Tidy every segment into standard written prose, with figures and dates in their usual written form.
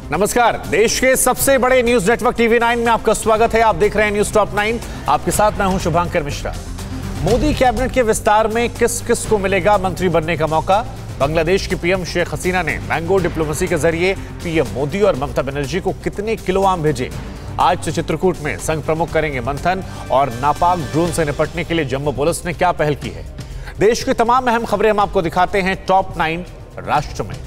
नमस्कार। देश के सबसे बड़े न्यूज नेटवर्क टीवी 9 में आपका स्वागत है। आप देख रहे हैं न्यूज टॉप 9। आपके साथ मैं हूं शुभांकर मिश्रा। मोदी कैबिनेट के विस्तार में किस किस को मिलेगा मंत्री बनने का मौका? बांग्लादेश की पीएम शेख हसीना ने मैंगो डिप्लोमेसी के जरिए पीएम मोदी और ममता बनर्जी को कितने किलो आम भेजे? आज से चित्रकूट में संघ प्रमुख करेंगे मंथन। और नापाक ड्रोन से निपटने के लिए जम्मू पुलिस ने क्या पहल की है? देश की तमाम अहम खबरें हम आपको दिखाते हैं टॉप 9 राष्ट्र में।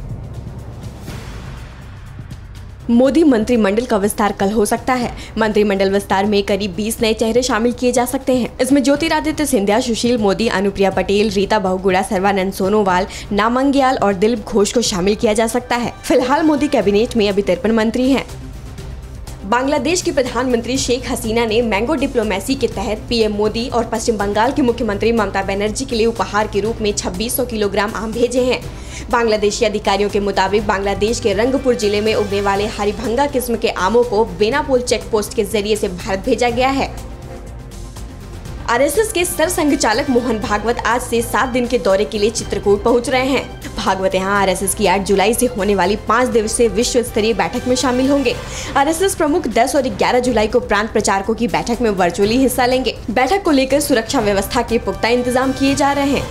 मोदी मंत्रिमंडल का विस्तार कल हो सकता है। मंत्रिमंडल विस्तार में करीब 20 नए चेहरे शामिल किए जा सकते हैं। इसमें ज्योतिरादित्य सिंधिया, सुशील मोदी, अनुप्रिया पटेल, रीता बहुगुणा, सर्बानंद सोनोवाल, नामंग्याल और दिलीप घोष को शामिल किया जा सकता है। फिलहाल मोदी कैबिनेट में अभी 53 मंत्री हैं। बांग्लादेश की प्रधानमंत्री शेख हसीना ने मैंगो डिप्लोमेसी के तहत पीएम मोदी और पश्चिम बंगाल की मुख्यमंत्री ममता बनर्जी के लिए उपहार के रूप में 2600 किलोग्राम आम भेजे हैं। बांग्लादेशी अधिकारियों के मुताबिक बांग्लादेश के रंगपुर जिले में उगने वाले हरिभंगा किस्म के आमों को बेनापोल चेक पोस्ट के जरिए से भारत भेजा गया है। आरएसएस के सरसंघचालक मोहन भागवत आज से 7 दिन के दौरे के लिए चित्रकूट पहुंच रहे हैं। भागवत यहां आरएसएस की 8 जुलाई से होने वाली 5 दिवसीय विश्व स्तरीय बैठक में शामिल होंगे। आरएसएस प्रमुख 10 और 11 जुलाई को प्रांत प्रचारकों की बैठक में वर्चुअली हिस्सा लेंगे। बैठक को लेकर सुरक्षा व्यवस्था के पुख्ता इंतजाम किए जा रहे हैं।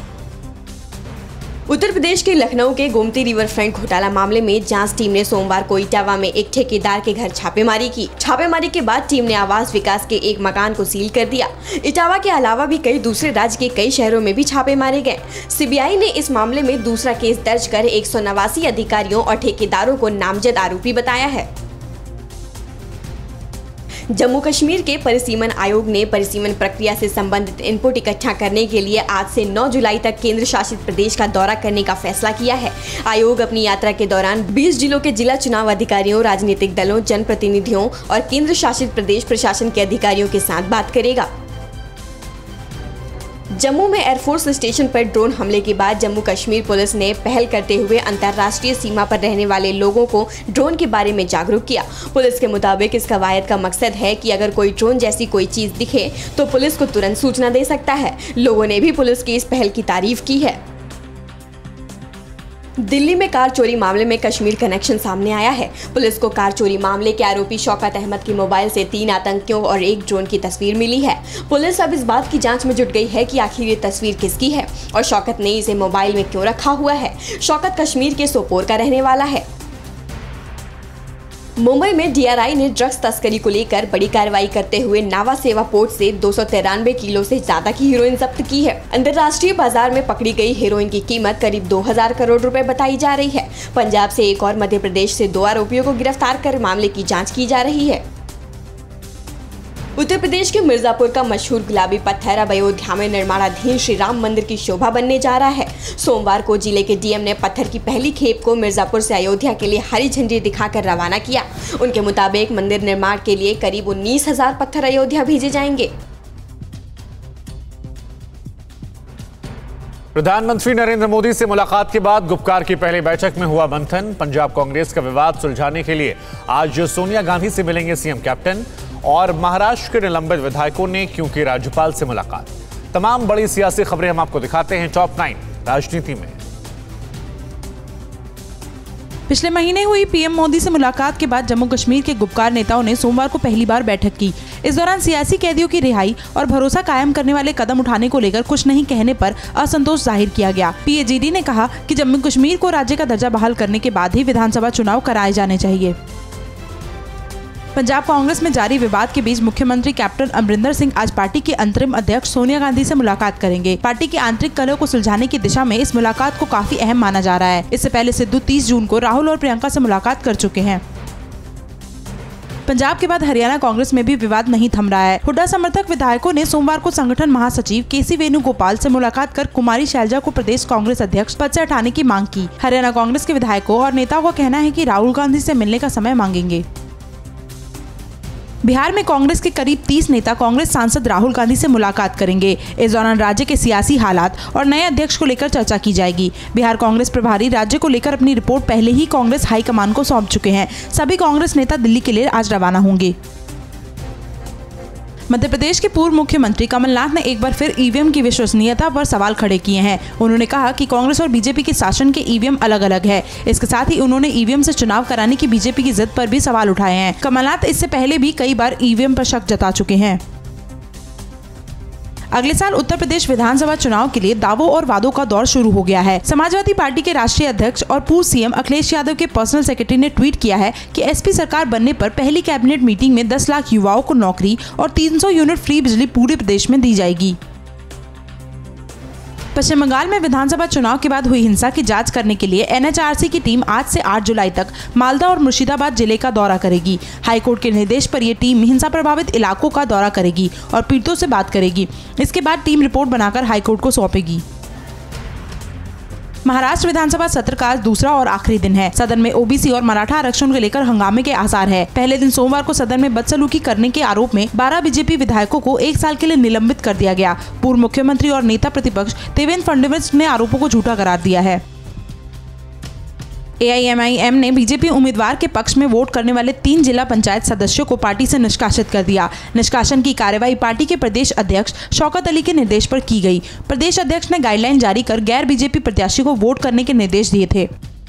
उत्तर प्रदेश के लखनऊ के गोमती रिवर फ्रंट घोटाला मामले में जांच टीम ने सोमवार को इटावा में एक ठेकेदार के घर छापेमारी की। छापेमारी के बाद टीम ने आवास विकास के एक मकान को सील कर दिया। इटावा के अलावा भी कई दूसरे राज्य के कई शहरों में भी छापे मारे गए। सीबीआई ने इस मामले में दूसरा केस दर्ज कर 189 अधिकारियों और ठेकेदारों को नामजद आरोपी बताया है। जम्मू कश्मीर के परिसीमन आयोग ने परिसीमन प्रक्रिया से संबंधित इनपुट इकट्ठा करने के लिए आज से 9 जुलाई तक केंद्र शासित प्रदेश का दौरा करने का फैसला किया है। आयोग अपनी यात्रा के दौरान 20 जिलों के जिला चुनाव अधिकारियों, राजनीतिक दलों, जनप्रतिनिधियों और केंद्र शासित प्रदेश प्रशासन के अधिकारियों के साथ बात करेगा। जम्मू में एयरफोर्स स्टेशन पर ड्रोन हमले के बाद जम्मू कश्मीर पुलिस ने पहल करते हुए अंतर्राष्ट्रीय सीमा पर रहने वाले लोगों को ड्रोन के बारे में जागरूक किया। पुलिस के मुताबिक इस कवायद का मकसद है कि अगर कोई ड्रोन जैसी कोई चीज दिखे तो पुलिस को तुरंत सूचना दे सकता है। लोगों ने भी पुलिस की इस पहल की तारीफ की है। दिल्ली में कार चोरी मामले में कश्मीर कनेक्शन सामने आया है। पुलिस को कार चोरी मामले के आरोपी शौकत अहमद के मोबाइल से 3 आतंकियों और एक ड्रोन की तस्वीर मिली है। पुलिस अब इस बात की जांच में जुट गई है कि आखिर ये तस्वीर किसकी है और शौकत ने इसे मोबाइल में क्यों रखा हुआ है। शौकत कश्मीर के सोपोर का रहने वाला है। मुंबई में डीआरआई ने ड्रग्स तस्करी को लेकर बड़ी कार्रवाई करते हुए नावा सेवा पोर्ट से 293 किलो से ज्यादा की हेरोइन जब्त की है। अंतर्राष्ट्रीय बाजार में पकड़ी गई हेरोइन की कीमत करीब 2000 करोड़ रुपए बताई जा रही है। पंजाब से एक और मध्य प्रदेश से 2 आरोपियों को गिरफ्तार कर मामले की जांच की जा रही है। उत्तर प्रदेश के मिर्जापुर का मशहूर गुलाबी पत्थर अब अयोध्या में निर्माणाधीन श्री राम मंदिर की शोभा बनने जा रहा है। सोमवार को जिले के डीएम ने पत्थर की पहली खेप को मिर्जापुर से अयोध्या के लिए हरी झंडी दिखाकर रवाना किया। उनके मुताबिक मंदिर निर्माण के लिए करीब 19,000 पत्थर अयोध्या भेजे जाएंगे। प्रधानमंत्री नरेंद्र मोदी से मुलाकात के बाद गुपकार की पहली बैठक में हुआ मंथन। पंजाब कांग्रेस का विवाद सुलझाने के लिए आज सोनिया गांधी से मिलेंगे सीएम कैप्टन। और महाराष्ट्र के निलंबित विधायकों ने क्यों की राज्यपाल से मुलाकात। तमाम बड़ी सियासी खबरें हम आपको दिखाते हैं टॉप 9 राजनीति में। पिछले महीने हुई पीएम मोदी से मुलाकात के बाद जम्मू कश्मीर के गुपकार नेताओं ने सोमवार को पहली बार बैठक की। इस दौरान सियासी कैदियों की रिहाई और भरोसा कायम करने वाले कदम उठाने को लेकर कुछ नहीं कहने पर असंतोष जाहिर किया गया। पीएजीडी ने कहा कि जम्मू कश्मीर को राज्य का दर्जा बहाल करने के बाद ही विधानसभा चुनाव कराए जाने चाहिए। पंजाब कांग्रेस में जारी विवाद के बीच मुख्यमंत्री कैप्टन अमरिंदर सिंह आज पार्टी की अंतरिम अध्यक्ष सोनिया गांधी से मुलाकात करेंगे। पार्टी की आंतरिक कलह को सुलझाने की दिशा में इस मुलाकात को काफी अहम माना जा रहा है। इससे पहले सिद्धू 30 जून को राहुल और प्रियंका से मुलाकात कर चुके हैं। पंजाब के बाद हरियाणा कांग्रेस में भी विवाद नहीं थम रहा है। हुड्डा समर्थक विधायकों ने सोमवार को संगठन महासचिव केसी वेणुगोपाल से मुलाकात कर कुमारी शैलजा को प्रदेश कांग्रेस अध्यक्ष पद से हटाने की मांग की। हरियाणा कांग्रेस के विधायकों और नेताओं का कहना है कि राहुल गांधी से मिलने का समय मांगेंगे। बिहार में कांग्रेस के करीब 30 नेता कांग्रेस सांसद राहुल गांधी से मुलाकात करेंगे। इस दौरान राज्य के सियासी हालात और नए अध्यक्ष को लेकर चर्चा की जाएगी। बिहार कांग्रेस प्रभारी राज्य को लेकर अपनी रिपोर्ट पहले ही कांग्रेस हाईकमान को सौंप चुके हैं। सभी कांग्रेस नेता दिल्ली के लिए आज रवाना होंगे। मध्य प्रदेश के पूर्व मुख्यमंत्री कमलनाथ ने एक बार फिर ईवीएम की विश्वसनीयता पर सवाल खड़े किए हैं। उन्होंने कहा कि कांग्रेस और बीजेपी के शासन के ईवीएम अलग अलग है। इसके साथ ही उन्होंने ईवीएम से चुनाव कराने की बीजेपी की जिद पर भी सवाल उठाए हैं। कमलनाथ इससे पहले भी कई बार ईवीएम पर शक जता चुके हैं। अगले साल उत्तर प्रदेश विधानसभा चुनाव के लिए दावों और वादों का दौर शुरू हो गया है। समाजवादी पार्टी के राष्ट्रीय अध्यक्ष और पूर्व सीएम अखिलेश यादव के पर्सनल सेक्रेटरी ने ट्वीट किया है कि एसपी सरकार बनने पर पहली कैबिनेट मीटिंग में 10 लाख युवाओं को नौकरी और 300 यूनिट फ्री बिजली पूरे प्रदेश में दी जाएगी। पश्चिम बंगाल में विधानसभा चुनाव के बाद हुई हिंसा की जांच करने के लिए एनएचआरसी की टीम आज से 8 जुलाई तक मालदा और मुर्शिदाबाद जिले का दौरा करेगी। हाईकोर्ट के निर्देश पर ये टीम हिंसा प्रभावित इलाकों का दौरा करेगी और पीड़ितों से बात करेगी। इसके बाद टीम रिपोर्ट बनाकर हाईकोर्ट को सौंपेगी। महाराष्ट्र विधानसभा सत्र का आज दूसरा और आखिरी दिन है। सदन में ओबीसी और मराठा आरक्षण को लेकर हंगामे के आसार है। पहले दिन सोमवार को सदन में बदसलूकी करने के आरोप में 12 बीजेपी विधायकों को 1 साल के लिए निलंबित कर दिया गया। पूर्व मुख्यमंत्री और नेता प्रतिपक्ष देवेंद्र फडणवीस ने आरोपों को झूठा करार दिया है। एआईएमआईएम ने बीजेपी उम्मीदवार के पक्ष में वोट करने वाले 3 जिला पंचायत सदस्यों को पार्टी से निष्कासित कर दिया। निष्कासन की कार्रवाई पार्टी के प्रदेश अध्यक्ष शौकत अली के निर्देश पर की गई। प्रदेश अध्यक्ष ने गाइडलाइन जारी कर गैर बीजेपी प्रत्याशी को वोट करने के निर्देश दिए थे।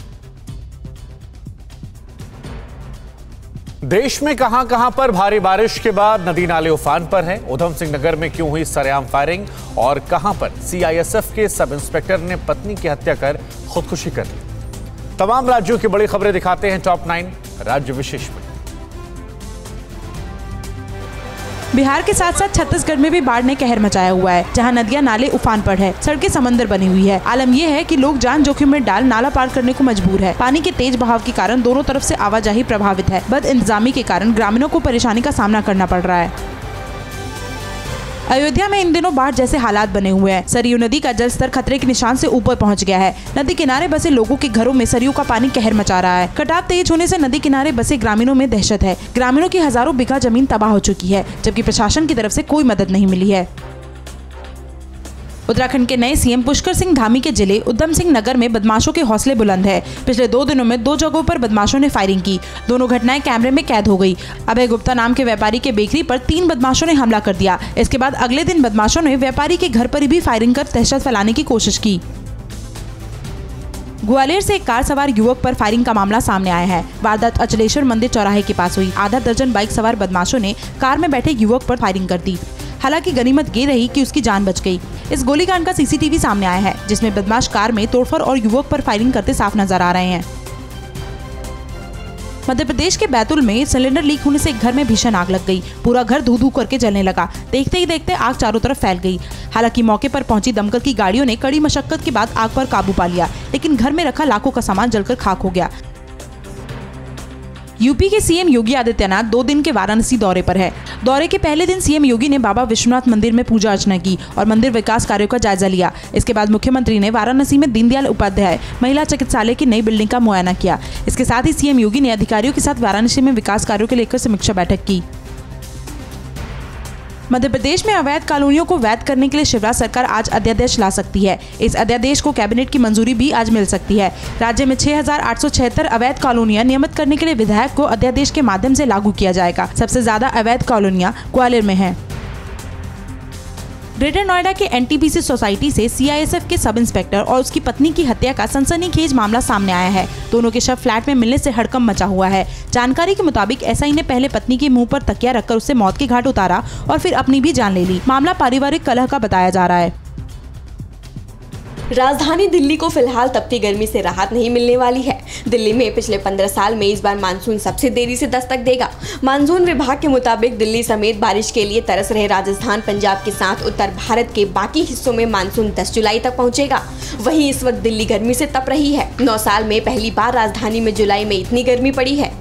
देश में कहां पर भारी बारिश के बाद नदी नाले उफान पर हैं। उधम सिंह नगर में क्यों हुई सरेआम फायरिंग और कहां पर सीआईएसएफ के सब इंस्पेक्टर ने पत्नी की हत्या कर खुदकुशी कर ली। तमाम राज्यों की बड़ी खबरें दिखाते हैं टॉप 9 राज्य विशेष में। बिहार के साथ साथ छत्तीसगढ़ में भी बाढ़ ने कहर मचाया हुआ है, जहां नदियां नाले उफान पर है, सड़कें समंदर बनी हुई है। आलम यह है कि लोग जान जोखिम में डाल नाला पार करने को मजबूर है। पानी के तेज बहाव के कारण दोनों तरफ से आवाजाही प्रभावित है। बद इंतजामी के कारण ग्रामीणों को परेशानी का सामना करना पड़ रहा है। अयोध्या में इन दिनों बाढ़ जैसे हालात बने हुए हैं। सरयू नदी का जलस्तर खतरे के निशान से ऊपर पहुंच गया है। नदी किनारे बसे लोगों के घरों में सरयू का पानी कहर मचा रहा है। कटाव तेज होने से नदी किनारे बसे ग्रामीणों में दहशत है। ग्रामीणों की हजारों बीघा जमीन तबाह हो चुकी है, जबकि प्रशासन की तरफ से कोई मदद नहीं मिली है। उत्तराखंड के नए सीएम पुष्कर सिंह धामी के जिले उधम सिंह नगर में बदमाशों के हौसले बुलंद है। पिछले 2 दिनों में 2 जगहों पर बदमाशों ने फायरिंग की। दोनों घटनाएं कैमरे में कैद हो गई। अभय गुप्ता नाम के व्यापारी के बेकरी पर 3 बदमाशों ने हमला कर दिया। इसके बाद अगले दिन बदमाशों ने व्यापारी के घर पर भी फायरिंग कर दहशत फैलाने की कोशिश की। ग्वालियर से एक कार सवार युवक पर फायरिंग का मामला सामने आया है। वारदात अचलेश्वर मंदिर चौराहे के पास हुई। आधा दर्जन बाइक सवार बदमाशों ने कार में बैठे युवक पर फायरिंग कर दी। हालांकि गनीमत ये रही कि उसकी जान बच गई। इस गोलीकांड का सीसीटीवी सामने आया है, जिसमें बदमाश कार में तोड़फोड़ और युवक पर फायरिंग करते साफ नजर आ रहे हैं। मध्य प्रदेश के बैतूल में सिलेंडर लीक होने से एक घर में भीषण आग लग गई। पूरा घर धू धू करके जलने लगा। देखते ही देखते आग चारों तरफ फैल गई। हालांकि मौके पर पहुंची दमकल की गाड़ियों ने कड़ी मशक्कत के बाद आग पर काबू पा लिया, लेकिन घर में रखा लाखों का सामान जलकर खाक हो गया। यूपी के सीएम योगी आदित्यनाथ 2 दिन के वाराणसी दौरे पर है। दौरे के पहले दिन सीएम योगी ने बाबा विश्वनाथ मंदिर में पूजा अर्चना की और मंदिर विकास कार्यों का जायजा लिया। इसके बाद मुख्यमंत्री ने वाराणसी में दीनदयाल उपाध्याय महिला चिकित्सालय की नई बिल्डिंग का मुआयना किया। इसके साथ ही सीएम योगी ने अधिकारियों के साथ वाराणसी में विकास कार्यों को लेकर समीक्षा बैठक की। मध्य प्रदेश में अवैध कॉलोनियों को वैध करने के लिए शिवराज सरकार आज अध्यादेश ला सकती है। इस अध्यादेश को कैबिनेट की मंजूरी भी आज मिल सकती है। राज्य में 6,876 अवैध कॉलोनियां नियमित करने के लिए विधेयक को अध्यादेश के माध्यम से लागू किया जाएगा। सबसे ज्यादा अवैध कॉलोनियां ग्वालियर में हैं। ग्रेटर नोएडा के एनटीपीसी सोसाइटी से सीआईएसएफ के सब इंस्पेक्टर और उसकी पत्नी की हत्या का सनसनीखेज मामला सामने आया है। दोनों के शव फ्लैट में मिलने से हड़कंप मचा हुआ है। जानकारी के मुताबिक एसआई ने पहले पत्नी के मुंह पर तकिया रखकर उससे मौत के घाट उतारा और फिर अपनी भी जान ले ली। मामला पारिवारिक कलह का बताया जा रहा है। राजधानी दिल्ली को फिलहाल तपती गर्मी से राहत नहीं मिलने वाली है। दिल्ली में पिछले 15 साल में इस बार मानसून सबसे देरी से दस्तक देगा। मानसून विभाग के मुताबिक दिल्ली समेत बारिश के लिए तरस रहे राजस्थान, पंजाब के साथ उत्तर भारत के बाकी हिस्सों में मानसून 10 जुलाई तक पहुंचेगा। वहीं इस वक्त दिल्ली गर्मी से तप रही है। 9 साल में पहली बार राजधानी में जुलाई में इतनी गर्मी पड़ी है।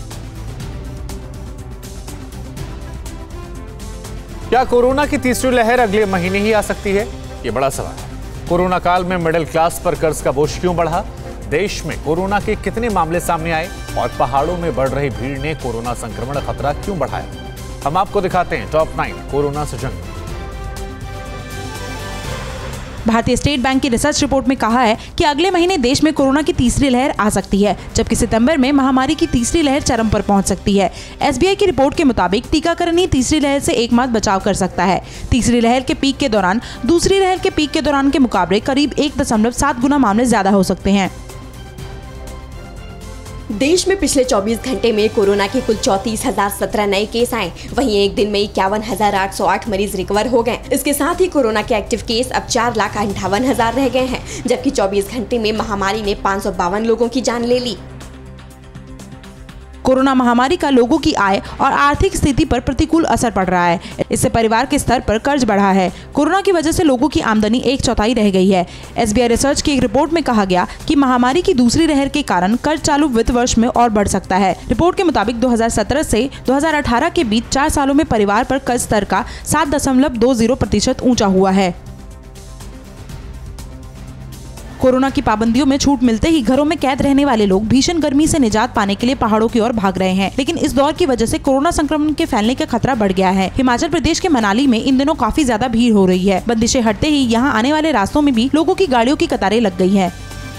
क्या कोरोना की तीसरी लहर अगले महीने ही आ सकती है? ये बड़ा सवाल है। कोरोना काल में मिडिल क्लास पर कर्ज का बोझ क्यों बढ़ा? देश में कोरोना के कितने मामले सामने आए और पहाड़ों में बढ़ रही भीड़ ने कोरोना संक्रमण खतरा क्यों बढ़ाया? हम आपको दिखाते हैं टॉप 9 कोरोना से जंग। भारतीय स्टेट बैंक की रिसर्च रिपोर्ट में कहा है कि अगले महीने देश में कोरोना की तीसरी लहर आ सकती है, जबकि सितंबर में महामारी की तीसरी लहर चरम पर पहुंच सकती है। SBI की रिपोर्ट के मुताबिक टीकाकरण ही तीसरी लहर से एक माह बचाव कर सकता है। तीसरी लहर के पीक के दौरान दूसरी लहर के पीक के दौरान के मुकाबले करीब 1.7 गुना मामले ज्यादा हो सकते हैं। देश में पिछले 24 घंटे में कोरोना के कुल 34,017 नए केस आए। वहीं एक दिन में 51,808 मरीज रिकवर हो गए। इसके साथ ही कोरोना के एक्टिव केस अब 4,58,000 रह गए हैं, जबकि 24 घंटे में महामारी ने 552 लोगों की जान ले ली। कोरोना महामारी का लोगों की आय और आर्थिक स्थिति पर प्रतिकूल असर पड़ रहा है। इससे परिवार के स्तर पर कर्ज बढ़ा है। कोरोना की वजह से लोगों की आमदनी 1/4 रह गई है। SBI रिसर्च की एक रिपोर्ट में कहा गया कि महामारी की दूसरी लहर के कारण कर्ज चालू वित्त वर्ष में और बढ़ सकता है। रिपोर्ट के मुताबिक 2017 से 2018 के बीच 4 सालों में परिवार पर कर्ज स्तर का 7.20% ऊंचा हुआ है। कोरोना की पाबंदियों में छूट मिलते ही घरों में कैद रहने वाले लोग भीषण गर्मी से निजात पाने के लिए पहाड़ों की ओर भाग रहे हैं, लेकिन इस दौर की वजह से कोरोना संक्रमण के फैलने का खतरा बढ़ गया है। हिमाचल प्रदेश के मनाली में इन दिनों काफी ज्यादा भीड़ हो रही है। बंदिशें हटते ही यहाँ आने वाले रास्तों में भी लोगों की गाड़ियों की कतारें लग गई है।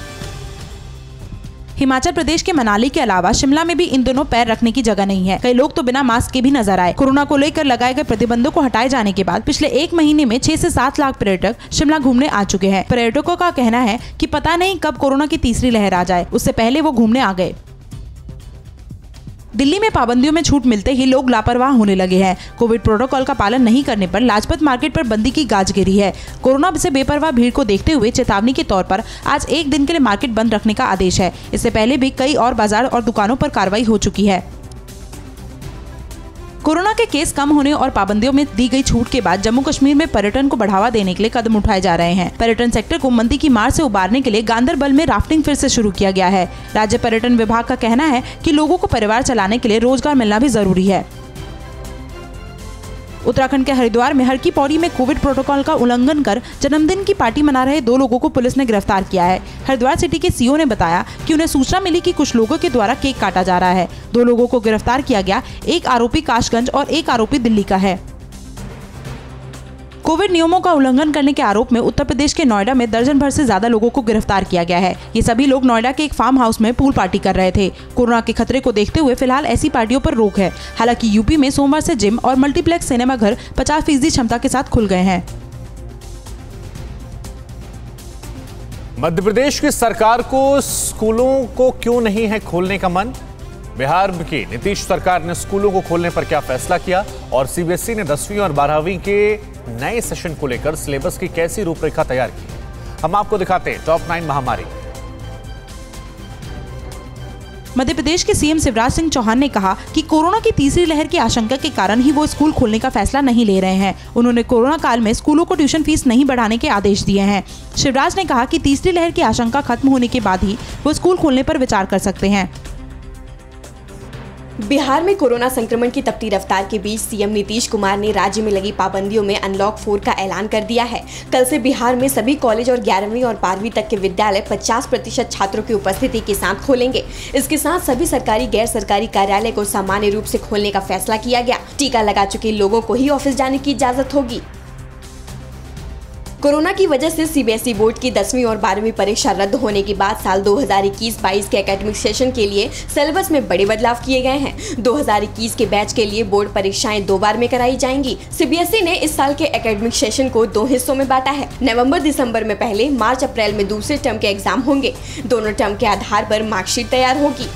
हिमाचल प्रदेश के मनाली के अलावा शिमला में भी इन दिनों पैर रखने की जगह नहीं है। कई लोग तो बिना मास्क के भी नजर आए। कोरोना को लेकर लगाए गए प्रतिबंधों को हटाए जाने के बाद पिछले 1 महीने में 6 से 7 लाख पर्यटक शिमला घूमने आ चुके हैं। पर्यटकों का कहना है कि पता नहीं कब कोरोना की तीसरी लहर आ जाए, उससे पहले वो घूमने आ गए। दिल्ली में पाबंदियों में छूट मिलते ही लोग लापरवाह होने लगे हैं। कोविड प्रोटोकॉल का पालन नहीं करने पर लाजपत मार्केट पर बंदी की गाज गिरी है। कोरोना से बेपरवाह भीड़ को देखते हुए चेतावनी के तौर पर आज 1 दिन के लिए मार्केट बंद रखने का आदेश है। इससे पहले भी कई और बाजार और दुकानों पर कार्रवाई हो चुकी है। कोरोना के केस कम होने और पाबंदियों में दी गई छूट के बाद जम्मू कश्मीर में पर्यटन को बढ़ावा देने के लिए कदम उठाए जा रहे हैं। पर्यटन सेक्टर को मंदी की मार से उबारने के लिए गांदरबल में राफ्टिंग फिर से शुरू किया गया है। राज्य पर्यटन विभाग का कहना है कि लोगों को परिवार चलाने के लिए रोजगार मिलना भी जरूरी है। उत्तराखंड के हरिद्वार में हर की पौड़ी में कोविड प्रोटोकॉल का उल्लंघन कर जन्मदिन की पार्टी मना रहे 2 लोगों को पुलिस ने गिरफ्तार किया है। हरिद्वार सिटी के सीओ ने बताया कि उन्हें सूचना मिली कि कुछ लोगों के द्वारा केक काटा जा रहा है। 2 लोगों को गिरफ्तार किया गया। एक आरोपी काशगंज और एक आरोपी दिल्ली का है। कोविड नियमों का उल्लंघन करने के आरोप में उत्तर प्रदेश के नोएडा में दर्जन भर से ज्यादा लोगों को गिरफ्तार किया गया है। ये सभी लोग नोएडा के एक फार्म हाउस में पूल पार्टी कर रहे थे। कोरोना के खतरे को देखते हुए फिलहाल ऐसी पार्टियों पर रोक है। हालांकि यूपी में सोमवार से जिम और मल्टीप्लेक्स सिनेमा घर 50% क्षमता के साथ खुल गए हैं। मध्य प्रदेश की सरकार को स्कूलों को क्यों नहीं है खोलने का मन? बिहार की नीतीश सरकार ने स्कूलों को खोलने पर क्या फैसला किया और सीबीएसई ने 10वीं और 12वीं के नए सेशन को लेकर सिलेबस की कैसी रूपरेखा तैयार की? हम आपको दिखाते हैं टॉप 9 महामारी। मध्य प्रदेश के सीएम शिवराज सिंह चौहान ने कहा कि कोरोना की तीसरी लहर की आशंका के कारण ही वो स्कूल खोलने का फैसला नहीं ले रहे हैं। उन्होंने कोरोना काल में स्कूलों को ट्यूशन फीस नहीं बढ़ाने के आदेश दिए हैं। शिवराज ने कहा कि तीसरी लहर की आशंका खत्म होने के बाद ही वो स्कूल खोलने पर विचार कर सकते हैं। बिहार में कोरोना संक्रमण की तपती रफ्तार के बीच सीएम नीतीश कुमार ने राज्य में लगी पाबंदियों में अनलॉक 4 का ऐलान कर दिया है। कल से बिहार में सभी कॉलेज और 11वीं और 12वीं तक के विद्यालय 50% छात्रों की उपस्थिति के साथ खोलेंगे। इसके साथ सभी सरकारी गैर सरकारी कार्यालय को सामान्य रूप से खोलने का फैसला किया गया। टीका लगा चुके लोगों को ही ऑफिस जाने की इजाजत होगी। कोरोना की वजह से सीबीएसई बोर्ड की 10वीं और 12वीं परीक्षा रद्द होने के बाद साल 2021-22 के एकेडमिक सेशन के लिए सिलेबस में बड़े बदलाव किए गए हैं। 2021 के बैच के लिए बोर्ड परीक्षाएं 2 बार में कराई जाएंगी। सीबीएसई ने इस साल के एकेडमिक सेशन को 2 हिस्सों में बांटा है। नवंबर-दिसंबर में पहले, मार्च-अप्रैल में दूसरे टर्म के एग्जाम होंगे। दोनों टर्म के आधार पर मार्कशीट तैयार होगी।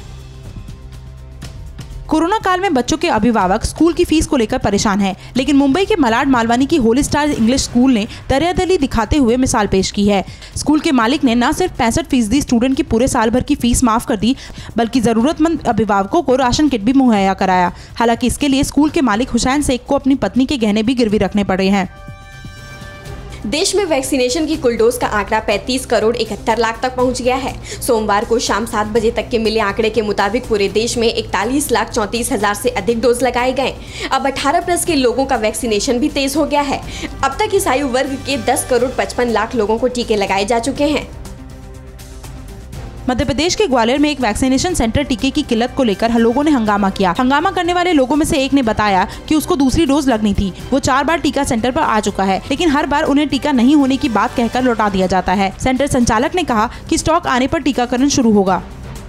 कोरोना काल में बच्चों के अभिभावक स्कूल की फीस को लेकर परेशान हैं, लेकिन मुंबई के मलाड मालवानी की होली स्टार इंग्लिश स्कूल ने दरियादिली दिखाते हुए मिसाल पेश की है। स्कूल के मालिक ने न सिर्फ 65% स्टूडेंट की पूरे साल भर की फीस माफ कर दी, बल्कि जरूरतमंद अभिभावकों को राशन किट भी मुहैया कराया। हालांकि इसके लिए स्कूल के मालिक हुसैन शेख को अपनी पत्नी के गहने भी गिरवी रखने पड़े हैं। देश में वैक्सीनेशन की कुल डोज का आंकड़ा 35 करोड़ 71 लाख तक पहुंच गया है। सोमवार को शाम 7 बजे तक के मिले आंकड़े के मुताबिक पूरे देश में 41,34,000 से अधिक डोज लगाए गए। अब 18+ के लोगों का वैक्सीनेशन भी तेज हो गया है। अब तक इस आयु वर्ग के 10 करोड़ 55 लाख लोगों को टीके लगाए जा चुके हैं। मध्य प्रदेश के ग्वालियर में एक वैक्सीनेशन सेंटर टीके की किल्लत को लेकर लोगों ने हंगामा किया। हंगामा करने वाले लोगों में से एक ने बताया कि उसको दूसरी डोज लगनी थी। वो 4 बार टीका सेंटर पर आ चुका है, लेकिन हर बार उन्हें टीका नहीं होने की बात कहकर लौटा दिया जाता है। सेंटर संचालक ने कहा कि स्टॉक आने पर टीकाकरण शुरू होगा।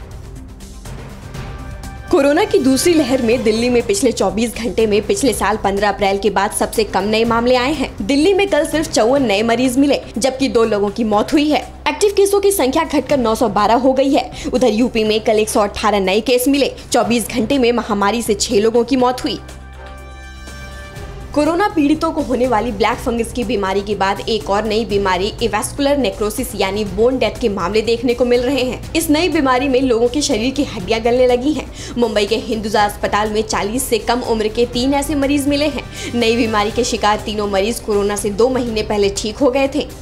कोरोना की दूसरी लहर में दिल्ली में पिछले 24 घंटे में पिछले साल 15 अप्रैल के बाद सबसे कम नए मामले आए हैं। दिल्ली में कल सिर्फ 54 नए मरीज मिले, जबकि 2 लोगों की मौत हुई है। एक्टिव केसों की संख्या घटकर 912 हो गई है। उधर यूपी में कल 118 नए केस मिले। 24 घंटे में महामारी से 6 लोगों की मौत हुई। कोरोना पीड़ितों को होने वाली ब्लैक फंगस की बीमारी के बाद एक और नई बीमारी एवास्कुलर नेक्रोसिस यानी बोन डेथ के मामले देखने को मिल रहे हैं। इस नई बीमारी में लोगों के शरीर की हड्डियां गलने लगी हैं। मुंबई के हिंदुजा अस्पताल में 40 से कम उम्र के 3 ऐसे मरीज मिले हैं। नई बीमारी के शिकार तीनों मरीज कोरोना से 2 महीने पहले ठीक हो गए थे।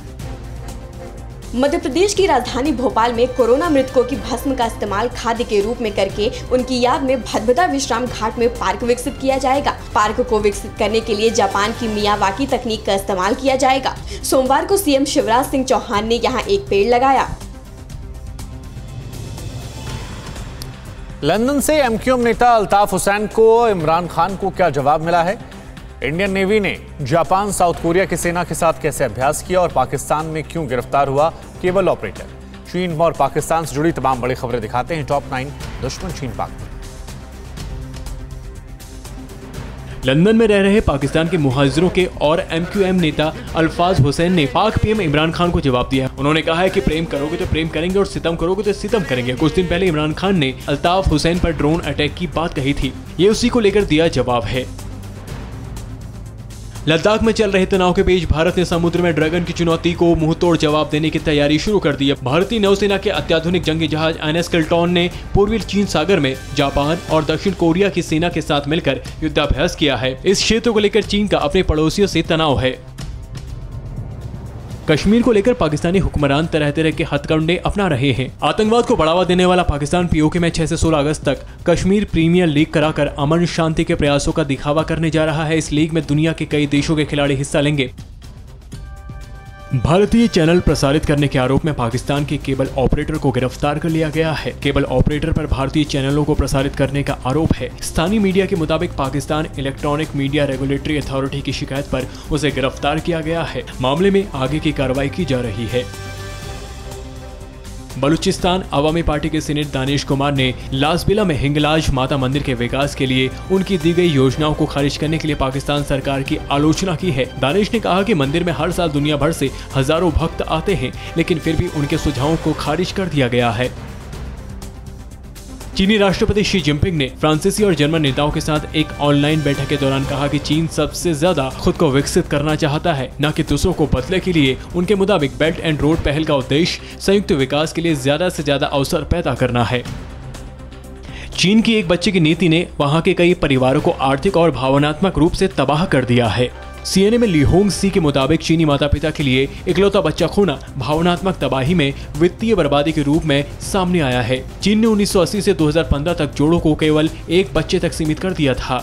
मध्य प्रदेश की राजधानी भोपाल में कोरोना मृतकों की भस्म का इस्तेमाल खाद्य के रूप में करके उनकी याद में भदभदा विश्राम घाट में पार्क विकसित किया जाएगा। पार्क को विकसित करने के लिए जापान की मियावाकी तकनीक का इस्तेमाल किया जाएगा। सोमवार को सीएम शिवराज सिंह चौहान ने यहां एक पेड़ लगाया। लंदन से एमक्यूएम नेता अल्ताफ हुसैन को इमरान खान को क्या जवाब मिला है? इंडियन नेवी ने जापान साउथ कोरिया की सेना के साथ कैसे अभ्यास किया और पाकिस्तान में क्यों गिरफ्तार हुआ केबल ऑपरेटर? चीन और पाकिस्तान से जुड़ी तमाम बड़ी खबरें दिखाते हैं टॉप 9 दुश्मन चीन पाक। लंदन में रह रहे पाकिस्तान के मुहाजिरों के और एमक्यूएम नेता अल्ताफ हुसैन ने पाक पीएम इमरान खान को जवाब दिया। उन्होंने कहा है कि प्रेम करोगे तो प्रेम करेंगे और सितम करोगे तो सितम करेंगे। कुछ दिन पहले इमरान खान ने अल्ताफ हुसैन पर ड्रोन अटैक की बात कही थी। ये उसी को लेकर दिया जवाब है। लद्दाख में चल रहे तनाव के बीच भारत ने समुद्र में ड्रैगन की चुनौती को मुंहतोड़ जवाब देने की तैयारी शुरू कर दी है। भारतीय नौसेना के अत्याधुनिक जंगी जहाज एनएस किल्टन ने पूर्वी चीन सागर में जापान और दक्षिण कोरिया की सेना के साथ मिलकर युद्धाभ्यास किया है। इस क्षेत्र को लेकर चीन का अपने पड़ोसियों से तनाव है। कश्मीर को लेकर पाकिस्तानी हुक्मरान तरह तरह के हथकंडे अपना रहे हैं। आतंकवाद को बढ़ावा देने वाला पाकिस्तान पीओके में 6 से 16 अगस्त तक कश्मीर प्रीमियर लीग कराकर अमन शांति के प्रयासों का दिखावा करने जा रहा है। इस लीग में दुनिया के कई देशों के खिलाड़ी हिस्सा लेंगे। भारतीय चैनल प्रसारित करने के आरोप में पाकिस्तान के केबल ऑपरेटर को गिरफ्तार कर लिया गया है। केबल ऑपरेटर पर भारतीय चैनलों को प्रसारित करने का आरोप है। स्थानीय मीडिया के मुताबिक Pakistan electronic media regulatory authority की शिकायत पर उसे गिरफ्तार किया गया है। मामले में आगे की कार्रवाई की जा रही है। बलूचिस्तान अवामी पार्टी के सीनेटर दानिश कुमार ने लासबिला में हिंगलाज माता मंदिर के विकास के लिए उनकी दी गई योजनाओं को खारिज करने के लिए पाकिस्तान सरकार की आलोचना की है। दानिश ने कहा कि मंदिर में हर साल दुनिया भर से हजारों भक्त आते हैं, लेकिन फिर भी उनके सुझावों को खारिज कर दिया गया है। चीनी राष्ट्रपति शी जिनपिंग ने फ्रांसीसी और जर्मन नेताओं के साथ एक ऑनलाइन बैठक के दौरान कहा कि चीन सबसे ज्यादा खुद को विकसित करना चाहता है, न कि दूसरों को बदले के लिए। उनके मुताबिक बेल्ट एंड रोड पहल का उद्देश्य संयुक्त विकास के लिए ज्यादा से ज्यादा अवसर पैदा करना है। चीन की एक बच्चे की नीति ने वहां के कई परिवारों को आर्थिक और भावनात्मक रूप से तबाह कर दिया है। सीएनए में ली होंग सी के मुताबिक चीनी माता पिता के लिए इकलौता बच्चा खोना भावनात्मक तबाही में वित्तीय बर्बादी के रूप में सामने आया है। चीन ने 1980 से 2015 तक जोड़ों को केवल एक बच्चे तक सीमित कर दिया था।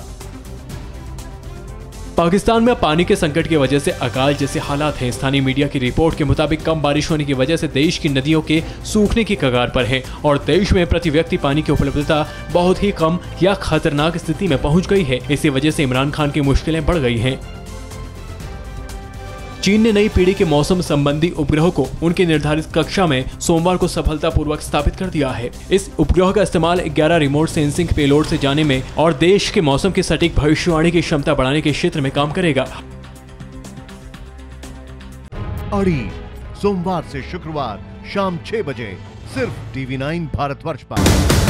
पाकिस्तान में पानी के संकट की वजह से अकाल जैसे हालात हैं। स्थानीय मीडिया की रिपोर्ट के मुताबिक कम बारिश होने की वजह से देश की नदियों के सूखने की कगार पर है और देश में प्रति व्यक्ति पानी की उपलब्धता बहुत ही कम या खतरनाक स्थिति में पहुंच गई है। इसी वजह से इमरान खान की मुश्किलें बढ़ गई हैं। चीन ने नई पीढ़ी के मौसम संबंधी उपग्रह को उनकी निर्धारित कक्षा में सोमवार को सफलतापूर्वक स्थापित कर दिया है। इस उपग्रह का इस्तेमाल 11 रिमोट सेंसिंग पेलोड से जाने में और देश के मौसम की सटीक भविष्यवाणी की क्षमता बढ़ाने के क्षेत्र में काम करेगा। अड़ी सोमवार से शुक्रवार शाम 6 बजे सिर्फ TV9 भारतवर्ष पर।